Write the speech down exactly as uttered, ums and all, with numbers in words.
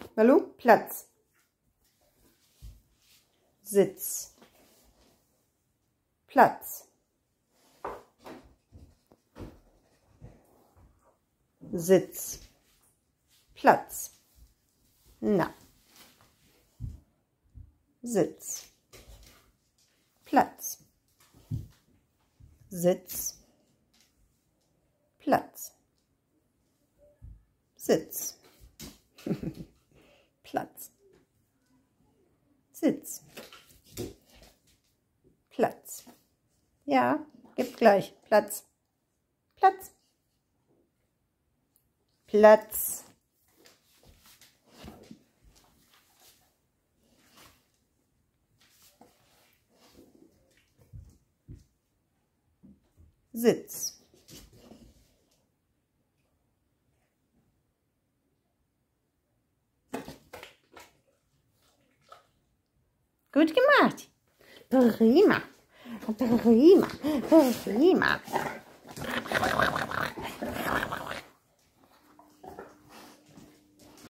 Malu, Platz. Sitz. Platz. Sitz. Platz. Na. Sitz. Platz. Sitz. Platz. Sitz. Platz. Sitz. Platz. Ja, gib gleich. Platz. Platz. Platz. Sitz. Gut gemacht. Prima. Prima. Prima.